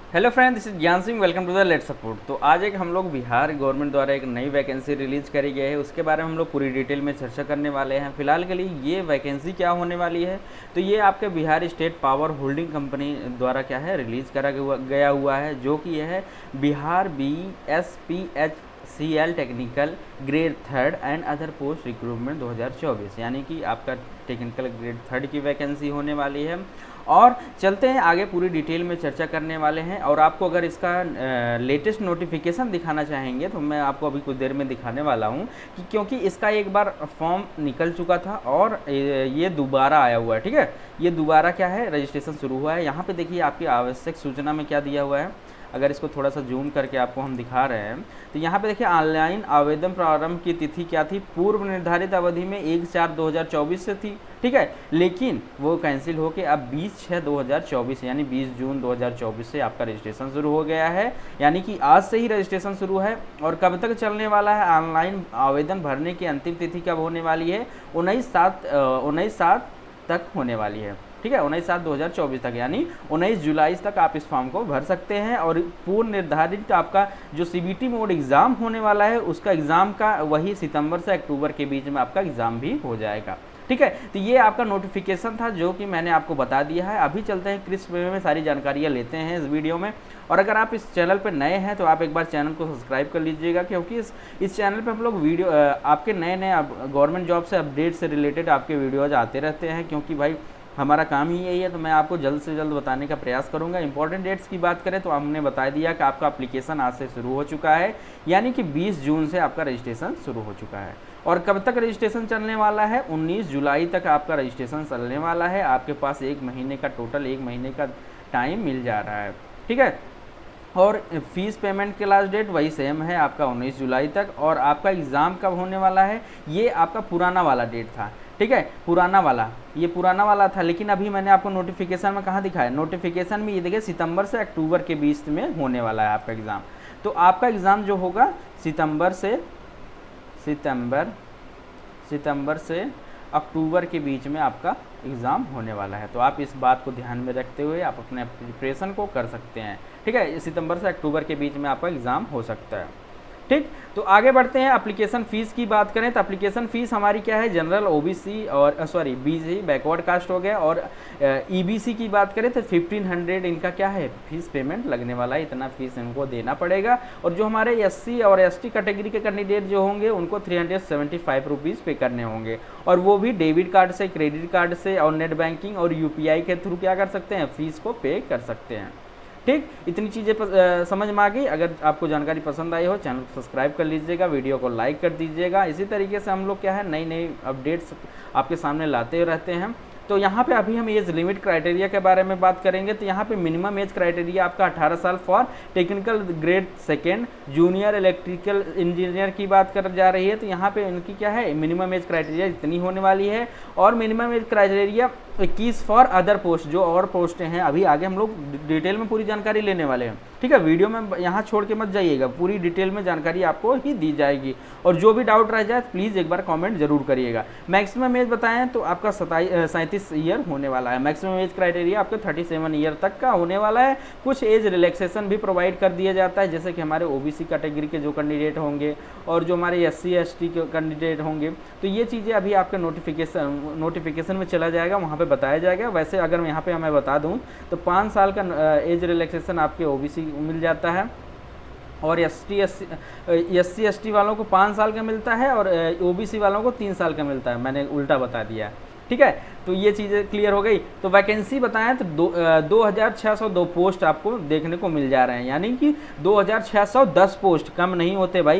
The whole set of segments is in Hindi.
Hello friend, this is Gyan Singh. Welcome to the let support. तो आज एक हम लोग बिहार गवर्नमेंट द्वारा एक नई वैकेंसी रिलीज करी गई है, उसके बारे में हम लोग पूरी डिटेल में चर्चा करने वाले हैं। फिलहाल के लिए ये वैकेंसी क्या होने वाली है, तो ये आपके Bihar state power holding company द्वारा क्या है रिलीज करा गया हुआ है, जो कि यह है Bihar BSPHCL technical grade third and other post recruitment 2024, यानी कि आपका टेक्निकल ग्रेड थर्ड की वैकेंसी होने वाली है। और चलते हैं आगे, पूरी डिटेल में चर्चा करने वाले हैं। और आपको अगर इसका लेटेस्ट नोटिफिकेशन दिखाना चाहेंगे तो मैं आपको अभी कुछ देर में दिखाने वाला हूं, कि क्योंकि इसका एक बार फॉर्म निकल चुका था और ये दोबारा आया हुआ है। ठीक है, ये दोबारा क्या है रजिस्ट्रेशन शुरू हुआ है। यहाँ पे देखिए आपकी आवश्यक सूचना में क्या दिया हुआ है। अगर इसको थोड़ा सा जूम करके आपको हम दिखा रहे हैं तो यहाँ पे देखिए ऑनलाइन आवेदन प्रारंभ की तिथि क्या थी, पूर्व निर्धारित अवधि में 1/4/2024 से थी। ठीक है, लेकिन वो कैंसिल होके अब 20/6/2024 यानी 20 जून 2024 से आपका रजिस्ट्रेशन शुरू हो गया है। यानी कि आज से ही रजिस्ट्रेशन शुरू है। और कब तक चलने वाला है, ऑनलाइन आवेदन भरने की अंतिम तिथि कब होने वाली है, 19/7 तक होने वाली है। ठीक है, 19/7/2024 तक, यानी 19 जुलाई तक आप इस फॉर्म को भर सकते हैं। और पूर्व निर्धारित आपका जो CBT मोड एग्ज़ाम होने वाला है, उसका एग्ज़ाम का वही सितंबर से अक्टूबर के बीच में आपका एग्ज़ाम भी हो जाएगा। ठीक है, तो ये आपका नोटिफिकेशन था जो कि मैंने आपको बता दिया है। अभी चलते हैं क्रिस्प वे में सारी जानकारियाँ लेते हैं इस वीडियो में। और अगर आप इस चैनल पर नए हैं तो आप एक बार चैनल को सब्सक्राइब कर लीजिएगा, क्योंकि इस चैनल पे हम लोग वीडियो आपके नए गवर्नमेंट जॉब से अपडेट से रिलेटेड आपके वीडियोज आते रहते हैं, क्योंकि भाई हमारा काम ही यही है। तो मैं आपको जल्द से जल्द बताने का प्रयास करूंगा। इंपॉर्टेंट डेट्स की बात करें तो हमने बता दिया कि आपका एप्लीकेशन आज से शुरू हो चुका है, यानी कि 20 जून से आपका रजिस्ट्रेशन शुरू हो चुका है। और कब तक रजिस्ट्रेशन चलने वाला है, 19 जुलाई तक आपका रजिस्ट्रेशन चलने वाला है। आपके पास एक महीने का टोटल 1 महीने का टाइम मिल जा रहा है। ठीक है, और फीस पेमेंट के लास्ट डेट वही सेम है आपका 19 जुलाई तक। और आपका एग्ज़ाम कब होने वाला है, ये आपका पुराना वाला डेट था। ठीक है, पुराना वाला था, लेकिन अभी मैंने आपको नोटिफिकेशन में कहाँ दिखाया, नोटिफिकेशन में ये देखिए सितंबर से अक्टूबर के बीच में होने वाला है आपका एग्ज़ाम। तो आपका एग्ज़ाम जो होगा सितंबर से अक्टूबर के बीच में आपका एग्ज़ाम होने वाला है। तो आप इस बात को ध्यान में रखते हुए आप अपने प्रिपरेशन को कर सकते हैं। ठीक है, सितंबर से अक्टूबर के बीच में आपका एग्ज़ाम हो सकता है। ठीक, तो आगे बढ़ते हैं। एप्लीकेशन फ़ीस की बात करें तो एप्लीकेशन फ़ीस हमारी क्या है, जनरल OBC और BC बैकवर्ड कास्ट हो गया, और EBC की बात करें तो 1500 इनका क्या है फीस पेमेंट लगने वाला है। इतना फीस इनको देना पड़ेगा। और जो हमारे SC और ST कैटेगरी के कैंडिडेट जो होंगे उनको 375 रुपीज़ पे करने होंगे, और वो भी डेबिट कार्ड से, क्रेडिट कार्ड से और नेट बैंकिंग और UPI के थ्रू क्या कर सकते हैं, फ़ीस को पे कर सकते हैं। ठीक, इतनी चीज़ें समझ में आ गई। अगर आपको जानकारी पसंद आई हो, चैनल को सब्सक्राइब कर लीजिएगा, वीडियो को लाइक कर दीजिएगा। इसी तरीके से हम लोग क्या है नई अपडेट्स आपके सामने लाते रहते हैं। तो यहाँ पे अभी हम एज लिमिट क्राइटेरिया के बारे में बात करेंगे। तो यहाँ पे मिनिमम एज क्राइटेरिया आपका 18 साल for technical grade second junior electrical engineer की बात कर जा रही है। तो यहाँ पे इनकी क्या है मिनिमम एज क्राइटेरिया इतनी होने वाली है। और minimum age criteria 21 for other post, जो और पोस्ट हैं अभी आगे हम लोग डिटेल में पूरी जानकारी लेने वाले हैं। ठीक है, वीडियो में यहाँ छोड़ के मत जाइएगा, पूरी डिटेल में जानकारी आपको ही दी जाएगी। और जो भी डाउट रह जाए प्लीज़ एक बार कमेंट जरूर करिएगा। मैक्सिमम एज बताएं तो आपका 37 ईयर होने वाला है। मैक्सिमम एज क्राइटेरिया आपका 37 ईयर तक का होने वाला है। कुछ एज रिलैक्सेशन भी प्रोवाइड कर दिया जाता है, जैसे कि हमारे OBC कैटेगरी के जो कैंडिडेट होंगे और जो हमारे SC ST के कैंडिडेट होंगे। तो ये चीज़ें अभी आपके नोटिफिकेशन में चला जाएगा, वहाँ पे बताया जाएगा। वैसे अगर मैं यहाँ पे हमें बता दूँ तो 5 साल का एज रिलैक्सेशन आपके OBC मिल जाता है, और SC ST वालों को 5 साल का मिलता है, और OBC वालों को 3 साल का मिलता है। मैंने उल्टा बता दिया। ठीक है, तो ये चीज़ें क्लियर हो गई। तो वैकेंसी बताएं तो 2602 पोस्ट आपको देखने को मिल जा रहे हैं, यानी कि 2610 पोस्ट, कम नहीं होते भाई,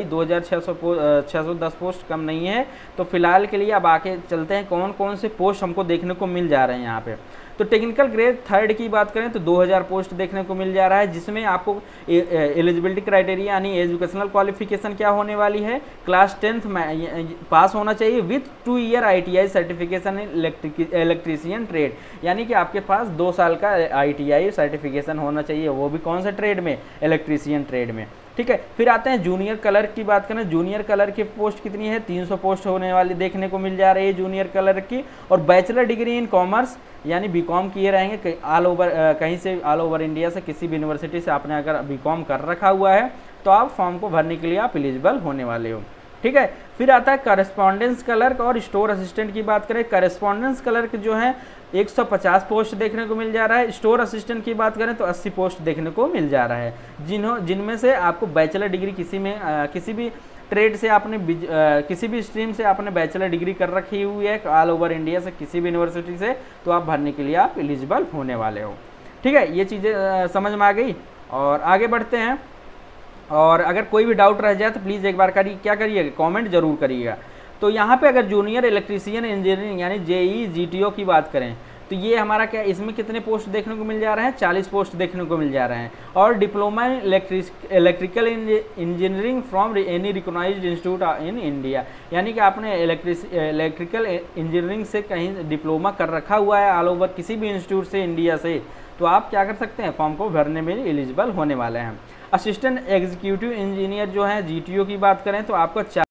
2610 पोस्ट कम नहीं है। तो फिलहाल के लिए अब आके चलते हैं कौन कौन से पोस्ट हमको देखने को मिल जा रहे हैं यहाँ पे। तो टेक्निकल ग्रेड थर्ड की बात करें तो 2000 पोस्ट देखने को मिल जा रहा है, जिसमें आपको एलिजिबिलिटी क्राइटेरिया यानी एजुकेशनल क्वालिफिकेशन क्या होने वाली है, क्लास 10th पास होना चाहिए with 2 year ITI certification electrician trade, यानी कि आपके पास 2 साल का ITI सर्टिफिकेशन होना चाहिए, वो भी कौन से ट्रेड में, इलेक्ट्रीशियन ट्रेड में। ठीक है। फिर आते हैं जूनियर कलर की बात करें, जूनियर कलर की पोस्ट कितनी है, 300 पोस्ट होने वाली देखने को मिल जा रही है जूनियर कलर की। और बैचलर डिग्री इन कॉमर्स यानी बीकॉम किए रहेंगे ऑल ओवर, कहीं से ऑल ओवर इंडिया से किसी भी यूनिवर्सिटी से आपने अगर बीकॉम कर रखा हुआ है तो आप फॉर्म को भरने के लिए आप एलिजिबल होने वाले हो, ठीक है। फिर आता है करस्पॉन्डेंस क्लर्क और स्टोर असिस्टेंट की बात करें। करस्पॉन्डेंस क्लर्क जो है 150 पोस्ट देखने को मिल जा रहा है। स्टोर असिस्टेंट की बात करें तो 80 पोस्ट देखने को मिल जा रहा है, जिनमें से आपको बैचलर डिग्री किसी भी ट्रेड से आपने किसी भी स्ट्रीम से आपने बैचलर डिग्री कर रखी हुई है ऑल ओवर इंडिया से किसी भी यूनिवर्सिटी से, तो आप भरने के लिए आप एलिजिबल होने वाले हो, ठीक है। ये चीज़ें समझ में आ गई। और आगे बढ़ते हैं, और अगर कोई भी डाउट रह जाए तो प्लीज़ एक बार क्या करिएगा, कमेंट जरूर करिएगा। तो यहाँ पे अगर जूनियर इलेक्ट्रीशियन इंजीनियरिंग यानी जेई जीटीओ की बात करें तो ये हमारा क्या, इसमें कितने पोस्ट देखने को मिल जा रहे हैं, 40 पोस्ट देखने को मिल जा रहे हैं। और diploma electrical engineering from any recognised institute in India, यानी कि आपने इलेक्ट्रिकल इंजीनियरिंग से कहीं डिप्लोमा कर रखा हुआ है ऑल ओवर किसी भी इंस्टीट्यूट से इंडिया से, तो आप क्या कर सकते हैं, फॉर्म को भरने में एलिजिबल होने वाले हैं। असिस्टेंट एग्जीक्यूटिव इंजीनियर जो है जीटीओ की बात करें तो आपको